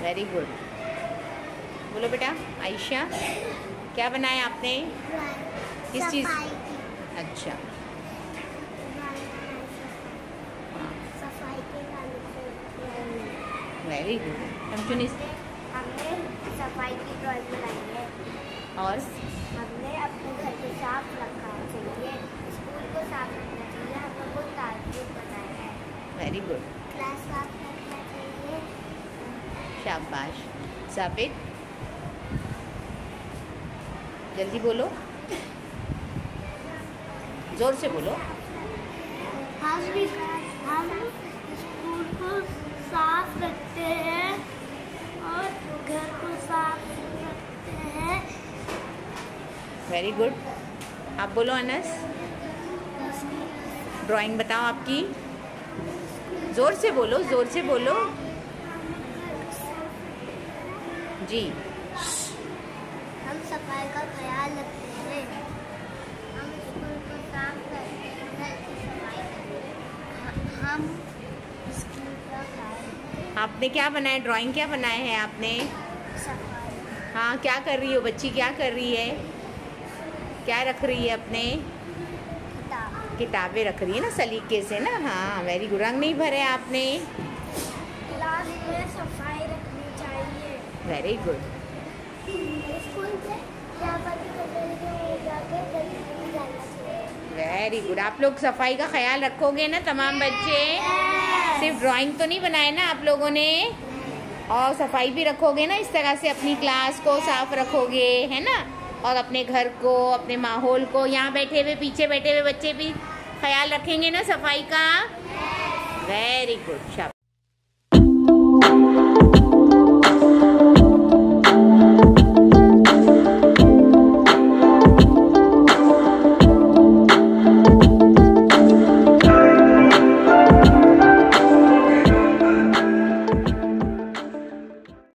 Very good. बोलो बेटा आयशा, क्या बनाया आपने? किस चीज़? अच्छा, वेरी गुड। हमने सफाई की ड्राइंग बनाई है और हमने अपने घर को साफ रखना चाहिए, स्कूल को साफ रखना चाहिए, हम लोग को तारीफ बनाया है। वेरी गुड, क्लास साफ रखना चाहिए। शाबाश। साबित, जल्दी बोलो, जोर से बोलो। हम स्कूल को साफ रखते हैं और घर को साफ रखते हैं। Very good. आप बोलो अनस, ड्राइंग बताओ आपकी। जोर से बोलो, जोर से बोलो जी। हम सफाई का ख्याल रखते हैं, हम स्कूल को साफ करते हैं, घर की सफाई करते हैं, हम स्कूल का ख्याल। आपने क्या बनाया? ड्राइंग क्या बनाए हैं आपने? सफाई। हाँ, क्या कर रही हो बच्ची? क्या कर रही है? क्या रख रही है अपने? किताबें रख रही है ना, सलीके से ना। हाँ, वेरी गुड। रंग नहीं भरे आपने? क्लास में सफाई रखनी चाहिए। Very good. स्कूल से वेरी गुड। आप लोग सफाई का ख्याल रखोगे ना तमाम बच्चे? सिर्फ ड्राइंग तो नहीं बनाए ना आप लोगों ने, और सफाई भी रखोगे ना? इस तरह से अपनी क्लास को साफ रखोगे, है ना? और अपने घर को, अपने माहौल को, यहाँ बैठे हुए, पीछे बैठे हुए बच्चे भी ख्याल रखेंगे ना सफाई का? वेरी गुड, शाबाश।